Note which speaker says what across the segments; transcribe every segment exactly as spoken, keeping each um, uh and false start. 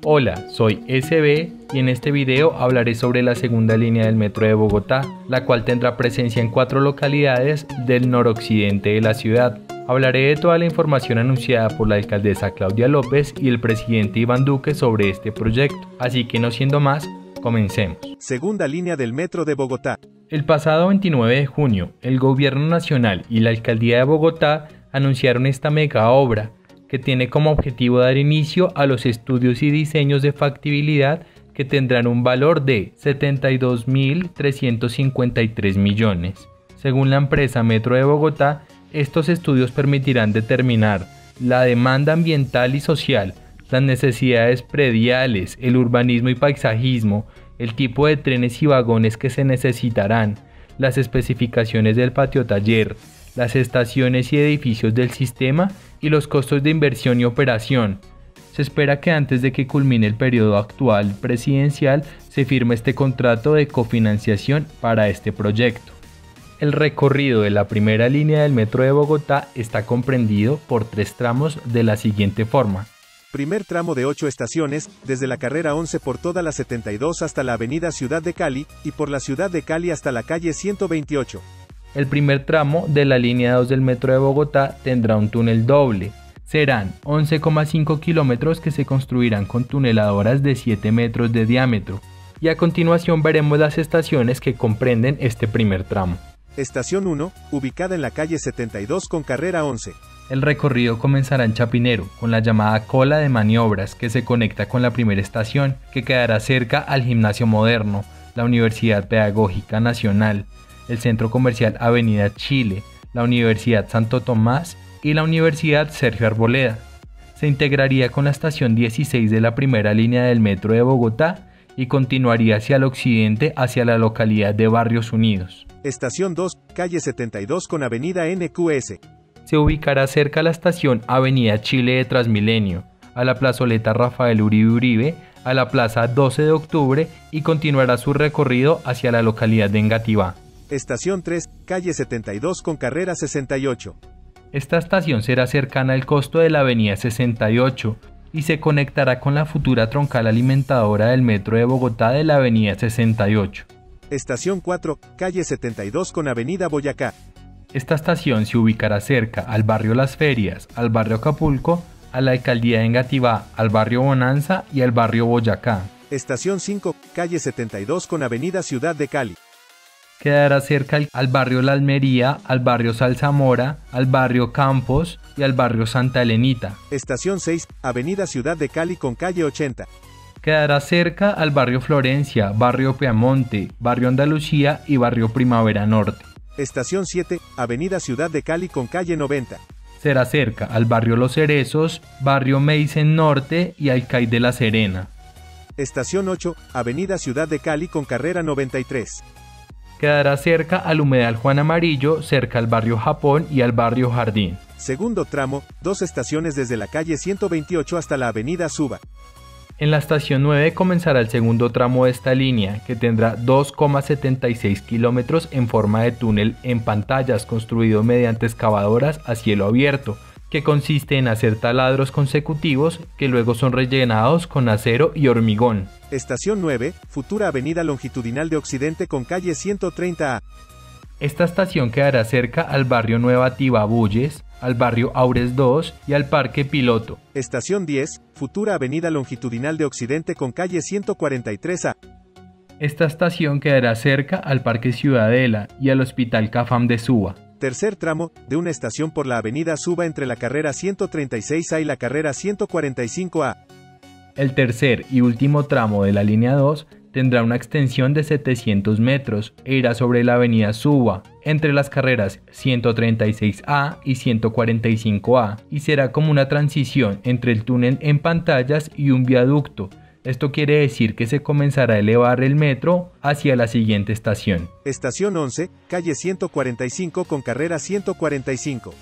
Speaker 1: Hola, soy S B y en este video hablaré sobre la segunda línea del metro de Bogotá, la cual tendrá presencia en cuatro localidades del noroccidente de la ciudad. Hablaré de toda la información anunciada por la alcaldesa Claudia López y el presidente Iván Duque sobre este proyecto, así que no siendo más, comencemos.
Speaker 2: Segunda línea del metro de Bogotá.
Speaker 1: El pasado veintinueve de junio, el Gobierno Nacional y la Alcaldía de Bogotá anunciaron esta mega obra, que tiene como objetivo dar inicio a los estudios y diseños de factibilidad que tendrán un valor de setenta y dos mil trescientos cincuenta y tres millones. Según la empresa Metro de Bogotá, estos estudios permitirán determinar la demanda ambiental y social, las necesidades prediales, el urbanismo y paisajismo, el tipo de trenes y vagones que se necesitarán, las especificaciones del patio taller, las estaciones y edificios del sistema y los costos de inversión y operación. Se espera que antes de que culmine el periodo actual presidencial se firme este contrato de cofinanciación para este proyecto. El recorrido de la primera línea del metro de Bogotá está comprendido por tres tramos de la siguiente forma.
Speaker 2: Primer tramo de ocho estaciones, desde la carrera once por toda la setenta y dos hasta la avenida Ciudad de Cali, y por la Ciudad de Cali hasta la calle ciento veintiocho.
Speaker 1: El primer tramo de la línea dos del metro de Bogotá tendrá un túnel doble. Serán once coma cinco kilómetros que se construirán con tuneladoras de siete metros de diámetro. Y a continuación veremos las estaciones que comprenden este primer tramo.
Speaker 2: Estación uno, ubicada en la calle setenta y dos con carrera once.
Speaker 1: El recorrido comenzará en Chapinero, con la llamada cola de maniobras que se conecta con la primera estación, que quedará cerca al Gimnasio Moderno, la Universidad Pedagógica Nacional, el Centro Comercial Avenida Chile, la Universidad Santo Tomás y la Universidad Sergio Arboleda. Se integraría con la estación dieciséis de la primera línea del metro de Bogotá y continuaría hacia el occidente hacia la localidad de Barrios Unidos.
Speaker 2: Estación dos, calle setenta y dos con avenida N Q S.
Speaker 1: Se ubicará cerca a la estación Avenida Chile de Transmilenio, a la plazoleta Rafael Uribe Uribe, a la plaza doce de octubre y continuará su recorrido hacia la localidad de Engativá.
Speaker 2: Estación tres, calle setenta y dos con carrera sesenta y ocho.
Speaker 1: Esta estación será cercana al costo de la avenida sesenta y ocho y se conectará con la futura troncal alimentadora del metro de Bogotá de la avenida sesenta y ocho.
Speaker 2: Estación cuatro, calle setenta y dos con avenida Boyacá.
Speaker 1: Esta estación se ubicará cerca al barrio Las Ferias, al barrio Acapulco, a la alcaldía de Engativá, al barrio Bonanza y al barrio Boyacá.
Speaker 2: Estación cinco, calle setenta y dos con avenida Ciudad de Cali.
Speaker 1: Quedará cerca al barrio La Almería, al barrio Salzamora, al barrio Campos y al barrio Santa Elenita.
Speaker 2: Estación seis, avenida Ciudad de Cali con calle ochenta.
Speaker 1: Quedará cerca al barrio Florencia, barrio Piamonte, barrio Andalucía y barrio Primavera Norte.
Speaker 2: Estación siete, avenida Ciudad de Cali con calle noventa.
Speaker 1: Será cerca al barrio Los Cerezos, barrio Meisen Norte y al Cay de la Serena.
Speaker 2: Estación ocho, avenida Ciudad de Cali con carrera noventa y tres.
Speaker 1: Quedará cerca al Humedal Juan Amarillo, cerca al barrio Japón y al barrio Jardín.
Speaker 2: Segundo tramo, dos estaciones desde la calle ciento veintiocho hasta la avenida Suba.
Speaker 1: En la estación nueve comenzará el segundo tramo de esta línea, que tendrá dos coma setenta y seis kilómetros en forma de túnel en pantallas construido mediante excavadoras a cielo abierto, que consiste en hacer taladros consecutivos que luego son rellenados con acero y hormigón.
Speaker 2: Estación nueve, futura avenida longitudinal de Occidente con calle ciento treinta A.
Speaker 1: Esta estación quedará cerca al barrio Nueva Tibabuyes, al barrio Aures dos y al Parque Piloto.
Speaker 2: Estación diez, futura avenida longitudinal de Occidente con calle ciento cuarenta y tres A.
Speaker 1: Esta estación quedará cerca al Parque Ciudadela y al Hospital Cafam de Suba.
Speaker 2: Tercer tramo, de una estación por la avenida Suba entre la carrera ciento treinta y seis A y la carrera ciento cuarenta y cinco A.
Speaker 1: El tercer y último tramo de la línea dos tendrá una extensión de setecientos metros e irá sobre la avenida Suba, entre las carreras ciento treinta y seis A y ciento cuarenta y cinco A, y será como una transición entre el túnel en pantallas y un viaducto. Esto quiere decir que se comenzará a elevar el metro hacia la siguiente estación.
Speaker 2: Estación once, calle ciento cuarenta y cinco con carrera ciento cuarenta y cinco.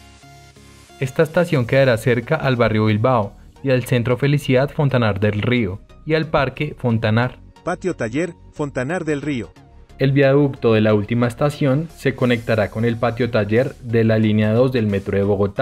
Speaker 1: Esta estación quedará cerca al barrio Bilbao y al Centro Felicidad Fontanar del Río y al Parque Fontanar.
Speaker 2: Patio Taller, Fontanar del Río.
Speaker 1: El viaducto de la última estación se conectará con el patio taller de la línea dos del metro de Bogotá,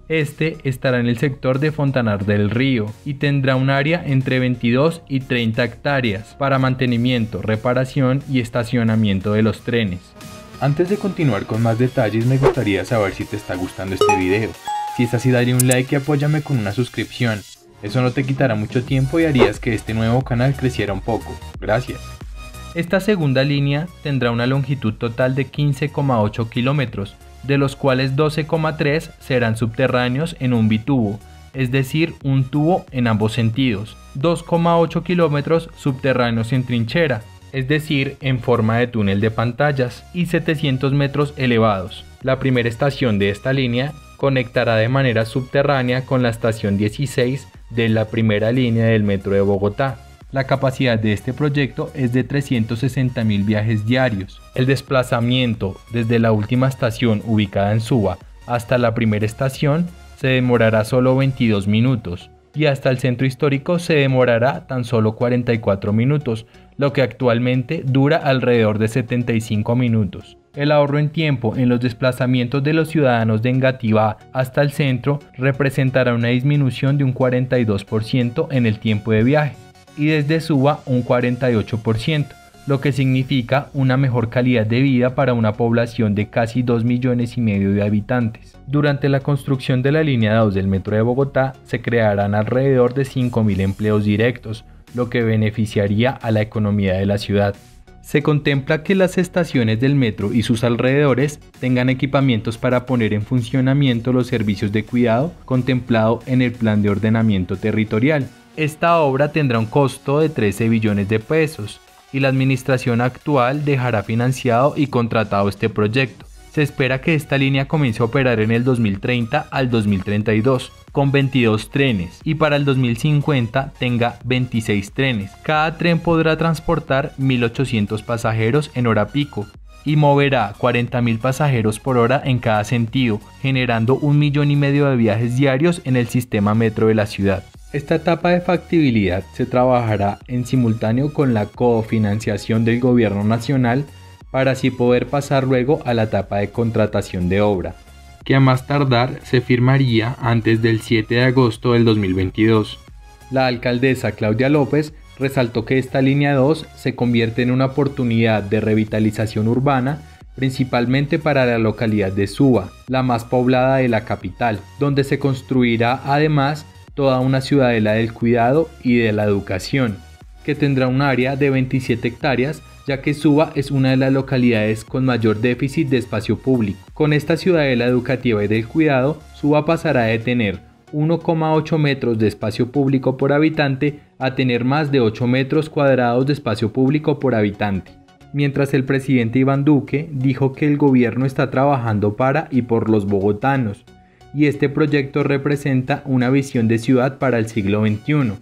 Speaker 1: Este estará en el sector de Fontanar del Río y tendrá un área entre veintidós y treinta hectáreas para mantenimiento, reparación y estacionamiento de los trenes.
Speaker 3: Antes de continuar con más detalles, me gustaría saber si te está gustando este video. Si es así, dale un like y apóyame con una suscripción. Eso no te quitará mucho tiempo y harías que este nuevo canal creciera un poco. Gracias.
Speaker 1: Esta segunda línea tendrá una longitud total de quince coma ocho kilómetros, de los cuales doce coma tres serán subterráneos en un bitubo, es decir, un tubo en ambos sentidos, dos coma ocho kilómetros subterráneos en trinchera, es decir, en forma de túnel de pantallas, y setecientos metros elevados. La primera estación de esta línea conectará de manera subterránea con la estación dieciséis de la primera línea del metro de Bogotá. La capacidad de este proyecto es de trescientos sesenta mil viajes diarios. El desplazamiento desde la última estación ubicada en Suba hasta la primera estación se demorará solo veintidós minutos y hasta el centro histórico se demorará tan solo cuarenta y cuatro minutos, lo que actualmente dura alrededor de setenta y cinco minutos. El ahorro en tiempo en los desplazamientos de los ciudadanos de Engativá hasta el centro representará una disminución de un cuarenta y dos por ciento en el tiempo de viaje, y desde Suba un cuarenta y ocho por ciento, lo que significa una mejor calidad de vida para una población de casi dos millones y medio de habitantes. Durante la construcción de la línea dos del metro de Bogotá se crearán alrededor de cinco mil empleos directos, lo que beneficiaría a la economía de la ciudad. Se contempla que las estaciones del metro y sus alrededores tengan equipamientos para poner en funcionamiento los servicios de cuidado contemplado en el Plan de Ordenamiento Territorial. Esta obra tendrá un costo de trece billones de pesos y la administración actual dejará financiado y contratado este proyecto. Se espera que esta línea comience a operar en el dos mil treinta al dos mil treinta y dos con veintidós trenes y para el dos mil cincuenta tenga veintiséis trenes. Cada tren podrá transportar mil ochocientos pasajeros en hora pico y moverá cuarenta mil pasajeros por hora en cada sentido, generando un millón y medio de viajes diarios en el sistema metro de la ciudad. Esta etapa de factibilidad se trabajará en simultáneo con la cofinanciación del gobierno nacional para así poder pasar luego a la etapa de contratación de obra, que a más tardar se firmaría antes del siete de agosto del dos mil veintidós. La alcaldesa Claudia López resaltó que esta línea dos se convierte en una oportunidad de revitalización urbana, principalmente para la localidad de Suba, la más poblada de la capital, donde se construirá además toda una ciudadela del cuidado y de la educación, que tendrá un área de veintisiete hectáreas, ya que Suba es una de las localidades con mayor déficit de espacio público. Con esta ciudadela educativa y del cuidado, Suba pasará de tener uno coma ocho metros de espacio público por habitante a tener más de ocho metros cuadrados de espacio público por habitante. Mientras el presidente Iván Duque dijo que el gobierno está trabajando para y por los bogotanos, y este proyecto representa una visión de ciudad para el siglo veintiuno,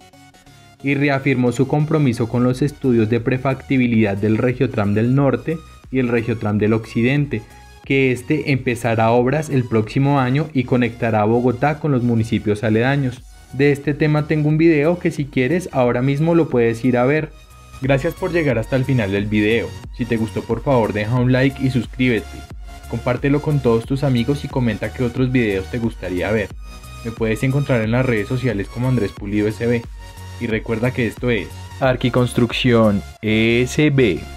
Speaker 1: y reafirmó su compromiso con los estudios de prefactibilidad del Regiotram del Norte y el Regiotram del Occidente, que este empezará obras el próximo año y conectará a Bogotá con los municipios aledaños. De este tema tengo un video que si quieres ahora mismo lo puedes ir a ver. Gracias por llegar hasta el final del video. Si te gustó, por favor deja un like y suscríbete. Compártelo con todos tus amigos y comenta qué otros videos te gustaría ver. Me puedes encontrar en las redes sociales como Andrés Pulido S B. Y recuerda que esto es Arquiconstrucción S B.